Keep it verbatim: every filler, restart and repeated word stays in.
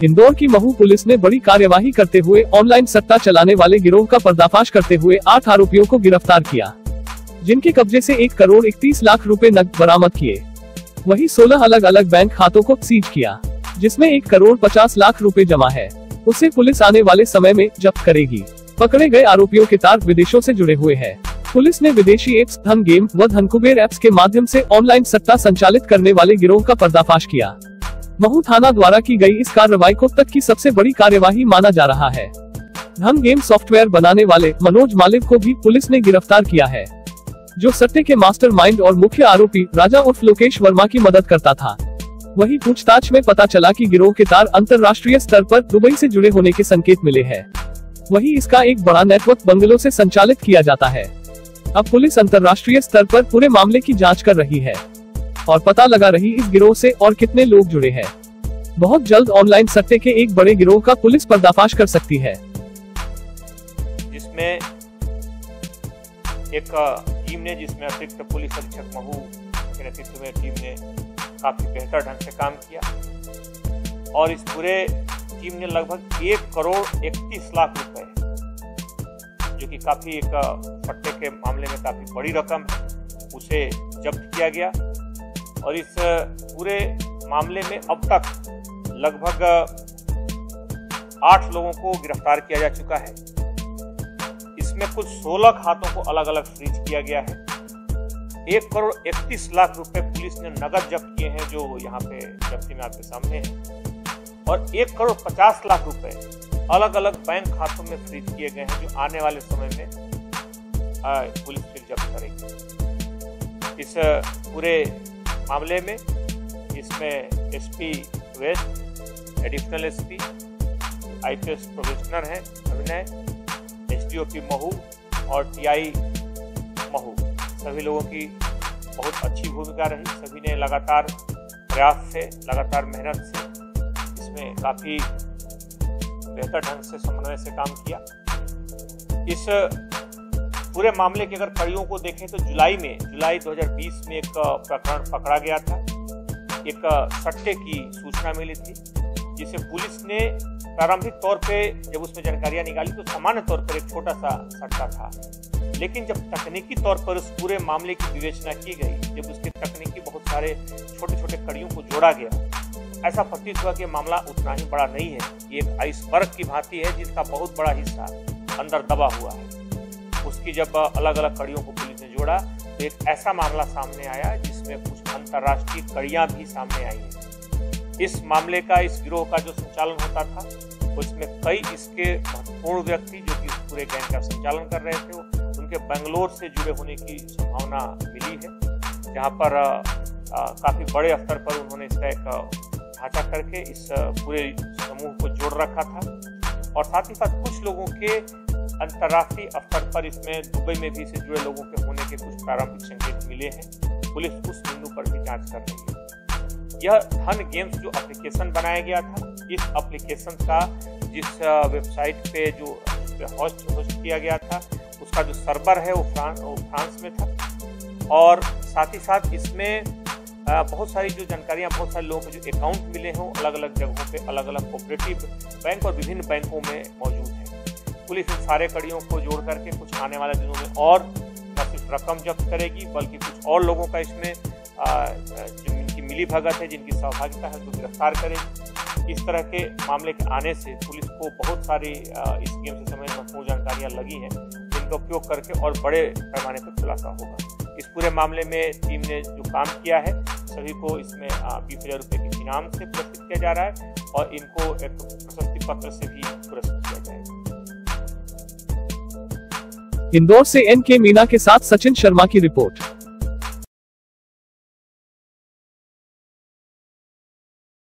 इंदौर की महू पुलिस ने बड़ी कार्यवाही करते हुए ऑनलाइन सट्टा चलाने वाले गिरोह का पर्दाफाश करते हुए आठ आरोपियों को गिरफ्तार किया, जिनके कब्जे से एक करोड़ इकतीस लाख रुपए नकद बरामद किए। वहीं सोलह अलग अलग बैंक खातों को सीज किया, जिसमें एक करोड़ पचास लाख रुपए जमा है। उसे पुलिस आने वाले समय में जब्त करेगी। पकड़े गए आरोपियों के तार विदेशों से जुड़े हुए हैं। पुलिस ने विदेशी एप्स, धन गेम व धनकुबेर एप्स के माध्यम से ऑनलाइन सट्टा संचालित करने वाले गिरोह का पर्दाफाश किया। महू थाना द्वारा की गई इस कार्रवाई को तक की सबसे बड़ी कार्यवाही माना जा रहा है। धन गेम सॉफ्टवेयर बनाने वाले मनोज मालिक को भी पुलिस ने गिरफ्तार किया है, जो सट्टे के मास्टरमाइंड और मुख्य आरोपी राजा उर्फ लोकेश वर्मा की मदद करता था। वहीं पूछताछ में पता चला कि गिरोह के तार अंतर्राष्ट्रीय स्तर पर दुबई से जुड़े होने के संकेत मिले हैं। वहीं इसका एक बड़ा नेटवर्क बंगलों से संचालित किया जाता है। अब पुलिस अंतर्राष्ट्रीय स्तर पर पूरे मामले की जांच कर रही है और पता लगा रही इस गिरोह से और कितने लोग जुड़े हैं। बहुत जल्द ऑनलाइन सट्टे के एक बड़े गिरोह का पुलिस पर्दाफाश कर सकती है, जिसमें एक टीम ने, जिसमें अतिरिक्त पुलिस अधीक्षक महू के नेतृत्व में टीम ने काफी बेहतर ढंग से काम किया और इस पूरे टीम ने लगभग एक करोड़ इकतीस लाख रुपए, जो कि काफी एक सट्टे के मामले में काफी बड़ी रकम है, उसे जब्त किया गया। और इस पूरे मामले में अब तक लगभग आठ लोगों को गिरफ्तार किया जा चुका है। इसमें कुछ सोलह खातों को अलग अलग फ्रीज किया गया है। एक करोड़ इकतीस लाख रुपए पुलिस ने नगद जब्त किए हैं, जो यहाँ पे जब्ती में आपके सामने है, और एक करोड़ पचास लाख रुपए अलग अलग बैंक खातों में फ्रीज किए गए हैं, जो आने वाले समय में आ, पुलिस फिर जब्त करेगी। इस पूरे मामले में इसमें SP west, additional SP, IPS probationer हैं अभिनय, एसडीओपी महू और टीआई महू, सभी लोगों की बहुत अच्छी भूमिका रही। सभी ने लगातार प्रयास से, लगातार मेहनत से इसमें काफी बेहतर ढंग से समन्वय से काम किया। इस पूरे मामले के अगर कड़ियों को देखें तो जुलाई में जुलाई दो हज़ार बीस में एक प्रकरण पकड़ा गया था। एक सट्टे की सूचना मिली थी, जिसे पुलिस ने प्रारंभिक तौर पे जब उसमें जानकारियां निकाली तो सामान्य तौर पर एक छोटा सा सट्टा था, लेकिन जब तकनीकी तौर पर उस पूरे मामले की विवेचना की गई, जब उसके तकनीकी बहुत सारे छोटे छोटे कड़ियों को जोड़ा गया, ऐसा प्रतीत हुआ कि मामला उतना ही बड़ा नहीं है। ये एक आइसबर्ग की भांति है, जिसका बहुत बड़ा हिस्सा अंदर दबा हुआ है। उसकी जब अलग अलग कड़ियों को पुलिस ने जोड़ा तो एक ऐसा मामला सामने आया जिसमें कुछ अंतर्राष्ट्रीय कड़ियां भी सामने आई हैं। इस मामले का, इस गिरोह का जो संचालन होता था, उसमें कई इसके महत्वपूर्ण व्यक्ति जो कि पूरे गैंग का संचालन कर रहे थे, उनके बेंगलोर से जुड़े होने की संभावना मिली है, जहां पर आ, आ, काफी बड़े स्तर पर उन्होंने इसका एक ढांचा करके इस पूरे समूह को जोड़ रखा था। और साथ ही साथ कुछ लोगों के अंतर्राष्ट्रीय स्तर पर इसमें दुबई में भी से जुड़े लोगों के होने के कुछ प्रारंभिक संकेत मिले हैं। पुलिस उस बिंदु पर भी जांच कर रही है। यह धन गेम्स जो एप्लीकेशन बनाया गया था, इस एप्लीकेशन का जिस वेबसाइट पे जो होस्ट होस्ट किया गया था, उसका जो सर्वर है वो फ्रांस वो फ्रांस में था। और साथ ही साथ इसमें बहुत सारी जो जानकारियां, बहुत सारे लोगों के जो अकाउंट मिले हैं, अलग अलग जगहों पे, अलग अलग कोऑपरेटिव बैंक और विभिन्न बैंकों में मौजूद है। पुलिस इन सारे कड़ियों को जोड़ करके कुछ आने वाले दिनों में और न सिर्फ रकम जब्त करेगी, बल्कि कुछ और लोगों का इसमें जो इनकी मिली भगत है, जिनकी सहभागिता है, तो गिरफ्तार करेगी। इस तरह के मामले के आने से पुलिस को बहुत सारी इस गेम से संबंधित महत्वपूर्ण जानकारियां लगी हैं, जिनका उपयोग करके और बड़े पैमाने पर खुलासा होगा। इस पूरे मामले में टीम ने जो काम किया है, सभी को इसमें बीस हजार रुपए के इनाम से पुरस्कृत किया जा रहा है और इनको एक प्रशस्ति पत्र से भी पुरस्कृत किया जाएगा। इंदौर से एन के मीना के साथ सचिन शर्मा की रिपोर्ट।